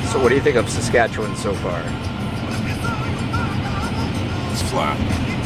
So what do you think of Saskatchewan so far? It's flat.